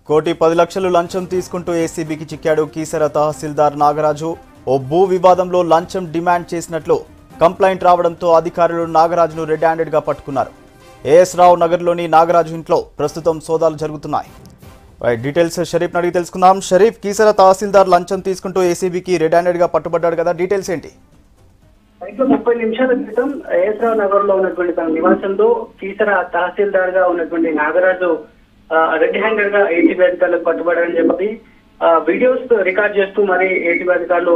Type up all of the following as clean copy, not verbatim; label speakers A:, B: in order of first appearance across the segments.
A: 1,10,00,000 లంచం తీసుకుంటూ ఏసీబీకి చిక్కాడు కీసర తహసీల్దార్ నాగరాజు. ఓ భూ వివాదంలో లంచం డిమాండ్ చేసినట్లు కంప్లైంట్ రావడంతో అధికారులు నాగరాజును రెడ్ హ్యాండెడ్ గా పట్టుకున్నారు. ఏఎస్ రావు నగర్లోని నాగరాజు ఇంట్లో ప్రస్తుతం సోదాలు జరుగుతున్నాయి. డీటెయిల్స్ షరీఫ్ అడిగి తెలుసుకుందాం. షరీఫ్, కీసర తహసీల్దార్ లంచం తీసుకుంటూ ఏసీబీకి రెడ్ హ్యాండెడ్ గా పట్టుబడ్డాడు కదా, డీటెయిల్స్ ఏంటి?
B: 30 నిమిషాల క్రితం ఏఎస్ రావు నగర్ లో ఉన్నటువంటి తన నివాసంలో కీసర తహసీల్దార్ గా ఉన్నటువంటి నాగరాజు రెడ్ హ్యాండెడ్ గా ఏటీబీ అధికారులకు పట్టుబడారని చెప్పి వీడియోస్ రికార్డ్ చేస్తూ మరి ఏటీబీ అధికారులు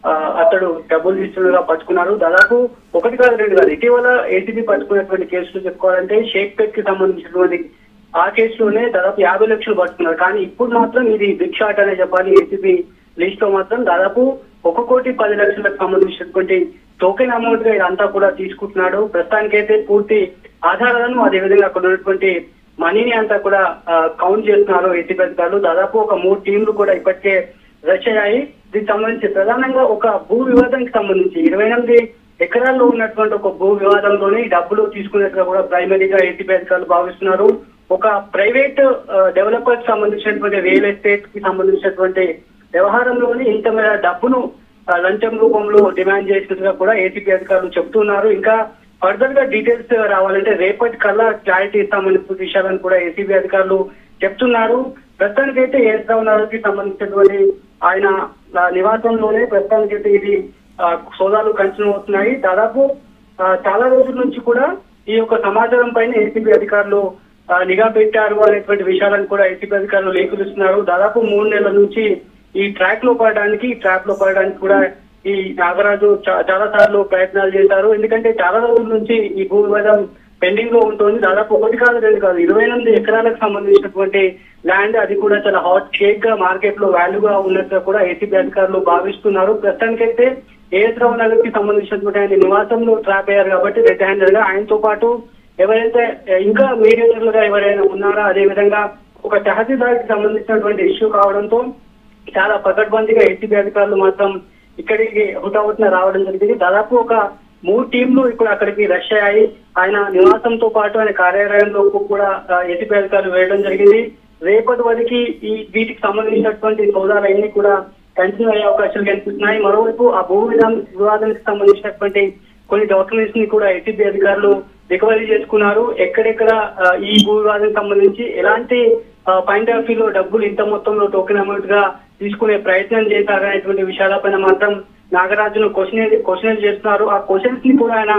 B: అతడు డబ్బులు తీసుకున్నగా పట్టుకున్నారు. దాదాపు 1 కాదు 2 కాదు, ఇటీవల ఏటీబీ పట్టుకున్నటువంటి కేసులు చెప్పుకోవాలంటే షేక్పేట్ కి సంబంధించినటువంటి ఆ కేసులోనే దాదాపు 50 లక్షలు పట్టుకున్నారు. కానీ ఇప్పుడు మాత్రం ఇది బిగ్ షాట్ అనే చెప్పాలి. ఏటీబీ లిస్ట్ లో మాత్రం దాదాపు 1,10,00,000లకు సంబంధించినటువంటి టోకెన్ అమౌంట్ గా ఇదంతా కూడా తీసుకుంటున్నాడు. ప్రస్తుతానికైతే పూర్తి ఆధారాలను అదేవిధంగా అక్కడ ఉన్నటువంటి మనీని అంతా కూడా కౌంట్ చేస్తున్నారు ఏటీబీ అధికారులు. దాదాపు ఒక 3 టీంలు కూడా ఇప్పటికే రష్ అయ్యాయి. దీనికి సంబంధించి ప్రధానంగా ఒక భూ వివాదానికి సంబంధించి 28 ఎకరాల్లో ఉన్నటువంటి ఒక భూ వివాదంలోనే డబ్బులు తీసుకున్నట్టుగా కూడా ప్రైమరీగా ఏటీబీ అధికారులు భావిస్తున్నారు. ఒక ప్రైవేట్ డెవలపర్ సంబంధించినటువంటి రియల్ ఎస్టేట్ కి సంబంధించినటువంటి వ్యవహారంలోనే ఇంత మేర డబ్బును లంచం రూపంలో డిమాండ్ చేసినట్టుగా కూడా ఏటీబీ అధికారులు చెప్తున్నారు. ఇంకా ఫర్దర్ గా డీటెయిల్స్ రావాలంటే రేపటి కల్లా క్లారిటీ ఇస్తామనే విషయాలను కూడా ఏటీబీ అధికారులు చెప్తున్నారు. ప్రస్తుతానికైతే ఏఎస్ రావు నగర్కి సంబంధించినటువంటి ఆయన నివాసంలోనే ప్రస్తుతానికైతే ఇది సోదాలు కంటిన్యూ అవుతున్నాయి. దాదాపు చాలా రోజుల నుంచి కూడా ఈ యొక్క సమాచారం పైన ఏటీబీ అధికారులు నిఘా పెట్టారు అనేటువంటి విషయాలను కూడా ఏటీబీ అధికారులు లేఖిస్తున్నారు. దాదాపు 3 నెలల నుంచి ఈ ట్రాప్ లో పడడానికి కూడా ఈ నాగరాజు చాలా సార్లు ప్రయత్నాలు చేశారు. ఎందుకంటే చాలా రోజుల నుంచి ఈ భూ వివాదం పెండింగ్ లో ఉంటుంది. దాదాపు 1 కాదు 2 కాదు 28 ఎకరాలకు సంబంధించినటువంటి ల్యాండ్, అది కూడా చాలా హాట్ కేక్ గా మార్కెట్ లో వాల్యూగా ఉన్నట్టుగా కూడా ఏటీబీ అధికారులు భావిస్తున్నారు. ప్రస్తుతానికైతే ఏఎస్ రావు నగర్ కి సంబంధించినటువంటి ఆయన నివాసంలో ట్రాప్ అయ్యారు కాబట్టి రెడ్ హ్యాండెడ్ గా ఆయనతో పాటు ఎవరైతే ఇంకా మీడియేటర్లుగా ఎవరైనా ఉన్నారా, అదేవిధంగా ఒక తహసీల్దార్ కి సంబంధించినటువంటి ఇష్యూ కావడంతో చాలా పకడ్బందీగా ఏటీబీ అధికారులు మాత్రం ఇక్కడికి హుటాహుటిన రావడం జరిగింది. దాదాపు ఒక 3 టీంలు ఇప్పుడు అక్కడికి రష్ అయ్యాయి. ఆయన నివాసంతో పాటు ఆయన కార్యాలయంలో కూడా ఏటీబీ అధికారులు వేయడం జరిగింది. రేపటి వరకు ఈ వీటికి సంబంధించినటువంటి సోదాలన్నీ కూడా కంటిన్యూ అయ్యే అవకాశాలు కనిపిస్తున్నాయి. మరోవైపు ఆ భూ వివాదానికి సంబంధించినటువంటి కొన్ని డాక్యుమెంట్స్ ని కూడా ఏటీబీ అధికారులు రికవరీ చేసుకున్నారు. ఎక్కడెక్కడ ఈ భూ వివాదానికి సంబంధించి ఎలాంటి పాయింట్ ఆఫ్ వ్యూలో డబ్బులు ఇంత మొత్తంలో టోకెన్ అమౌంట్ గా తీసుకునే ప్రయత్నం చేశారనేటువంటి విషయాలపైన మాత్రం నాగరాజును క్వశ్చన్ చేస్తున్నారు. ఆ క్వశ్చన్స్ ని కూడా ఆయన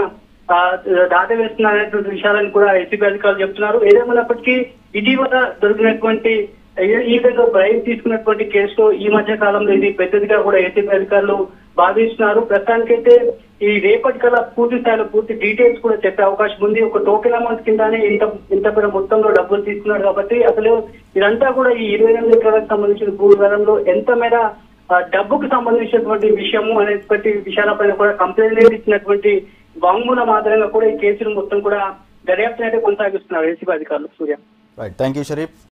B: దాటవేస్తున్నారనేటువంటి విషయాలను కూడా ఏటీబీ అధికారులు చెప్తున్నారు. ఏదేమైనప్పటికీ ఇటీవల దొరికినటువంటి ఈ విధంగా బ్రైబ్ తీసుకున్నటువంటి కేసులో ఈ మధ్య కాలంలో ఇది పెద్దదిగా కూడా ఏటీబీ అధికారులు భావిస్తున్నారు. ప్రస్తుతానికైతే ఈ రేపటి కల్లా పూర్తి స్థాయిలో పూర్తి డీటెయిల్స్ కూడా చెప్పే అవకాశం ఉంది. ఒక టోకెన్ అమౌంట్ కిందనే ఇంత పెద్ద మొత్తంలో డబ్బులు తీసుకున్నారు కాబట్టి అసలు ఇదంతా కూడా ఈ 28 ఎకరాలకు సంబంధించిన భూ వివాదంలో ఎంత మేర డబ్బుకు సంబంధించినటువంటి విషయము అనేటువంటి విషయాలపైన కూడా కంప్లైంట్ ఇచ్చినటువంటి వాంగ్మూలం ఆధారంగా కూడా ఈ కేసులు మొత్తం కూడా దర్యాప్తు అయితే కొనసాగిస్తున్నారు ఏసీబీ అధికారులు. Surya,
A: right, thank you Sharif.